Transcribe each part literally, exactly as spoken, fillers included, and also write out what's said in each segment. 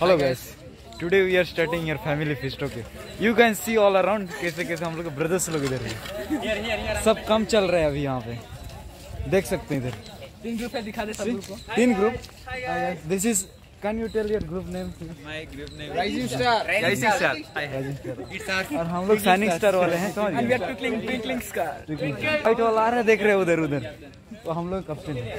Hello guys, today we are starting your family feast. Okay, you can see all around कैसे कैसे हम लोग brothers लोग इधर हैं. सब काम चल रहा है अभी यहाँ पे, देख सकते हैं इधर. तीन ग्रुप है, दिखा दे सब ग्रुप को. तीन group. This is, can you tell your group name? My group name rising star. Rising star. It's our. और हम लोग शाइनिंग स्टार वाले हैं, समझ and we are twinkling twinkling star. White वाला आ रहा है, देख रहे हैं उधर उधर. तो हम लोग कैप्टन है.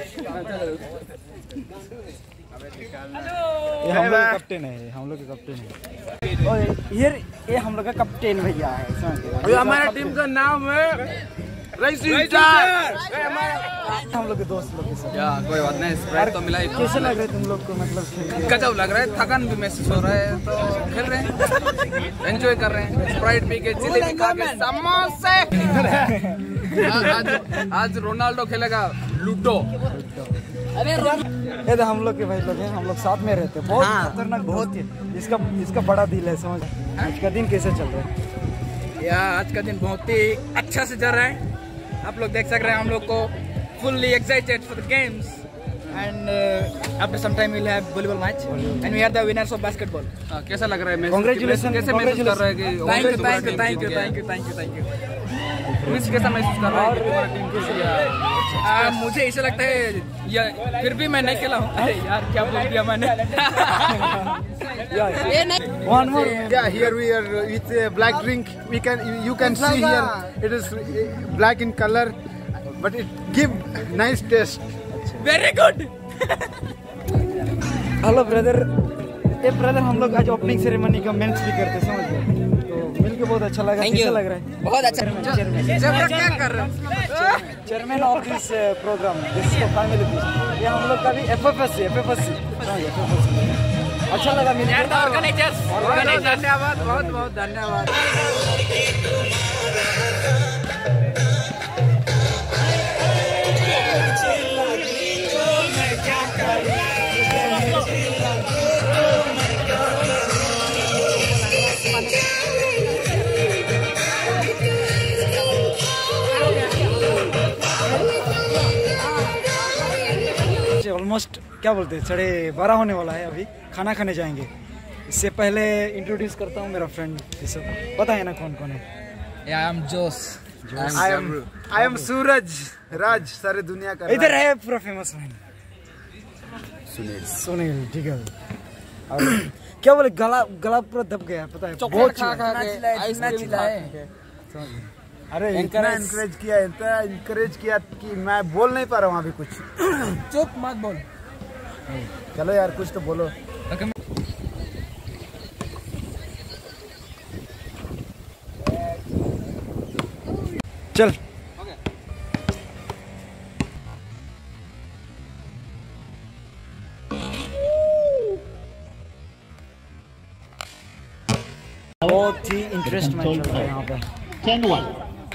ये हम लोग कैप्टन है, हम लोग के कैप्टन है. और ये ये हम लोग का कैप्टन भैया है, समझ. हमारा टीम का नाम है राइजिंग स्टार. हम लोग के दोस्त लोग के साथ. या कोई बात नहीं, स्प्राइट तो मिला ही. कैसे लग रहा है तुम लोग को? मतलब गजब लग रहा है, थकान भी महसूस हो रहा है, तो खेल रहे हैं, एंजॉय कर रहे हैं. स्प्राइट पी के, जिलेबी खा के, समोसे. आज आज रोनाल्डो खेलेगा लूडो. अरे ये तो हम लोग के भाई लोग हैं, हम लोग साथ में रहते हैं. बहुत खतरनाक, बहुत ही इसका इसका बड़ा दिल है, समझ. आज का दिन कैसे चल रहा है? या आज का दिन बहुत ही अच्छा से चल रहा है. आप लोग देख सक रहे हैं हम लोग को fully excited for the games and uh, after some time we'll have volleyball match and we are the winners of basketball. हाँ, कैसा लग रहा है? Congratulations. कैसे महसूस कर रहा है कि Thank you, thank you, thank you, thank you, thank you, thank you. Miss कैसा महसूस कर रहा है कि तुम्हारा टीम कैसी है? आ, मुझे ऐसा लगता है या फिर भी मैं नहीं खेला हूँ. अरे यार क्या बोल दिया मैंने. One more. Yeah, here we are with a black drink. We can, you can see here, it is black in color, but it give nice taste. Very good. Hello brother. ये ब्रदर हम लोग आज opening ceremony का main speaker थे, समझ गए. तो मिलके बहुत अच्छा लगा. कैसा लग रहा है? बहुत अच्छा. क्या कर रहे हो? Chairman of this programme, this family feast. ये हम लोग का भी F F S C F F S C. अच्छा लगा मिलकर. धन्यवाद, बहुत बहुत धन्यवाद. ऑलमोस्ट क्या बोलते हैं, साढ़े बारह होने वाला है. अभी खाना खाने जाएंगे. इससे पहले इंट्रोड्यूस करता हूँ मेरा फ्रेंड. पता है ना कौन कौन है? I am Jose. I am, I am Suraj Raj, सारे दुनिया का. इधर है पूरा फेमस मैन सुनील. सुनील ठीक है. और क्या बोले, गला गला पूरा दब गया, पता है. बहुत खा खा के आइसक्रीम खाए. अरे इतना इनकरेज किया, इतना इनकरेज किया कि मैं बोल नहीं पा रहा हूँ अभी कुछ. चुप मत बोल. चलो यार कुछ तो बोलो. चल. बहुत ही इंटरेस्ट मैच चल रहा है यहाँ पे. ten one.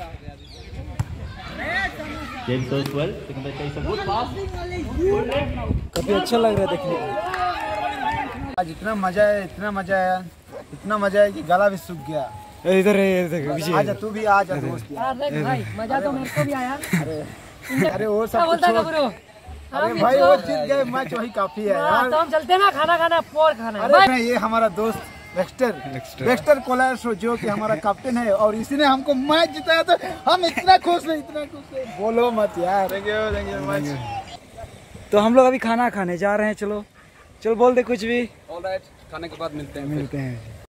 James goes well. Taking the chase, a good pass. काफी अच्छा लग रहा है देखने को. आज इतना मजा है, इतना मजा आया, इतना मजा है कि गला भी सूख गया. इधर है, पीछे. आजा तू भी आजा दोस्त. भाई मजा तो मेरे को भी आया. अरे अरे वो सब कुछ छोड़. अरे भाई वो जीत गए मैच, वही काफी है यार. तो हम चलते ना, खाना खाना पोर खाना है. अरे ये हमारा दोस्त वेक्टर वेक्टर कोलासो जो कि हमारा कैप्टन है, और इसी ने हमको मैच जिताया. तो हम इतना खुश हैं, इतना खुश हैं, बोलो मत यार. Thank you, thank you much. तो हम लोग अभी खाना खाने जा रहे हैं. चलो चल बोल दे कुछ भी. ऑलराइट, खाने के बाद मिलते हैं. मिलते हैं.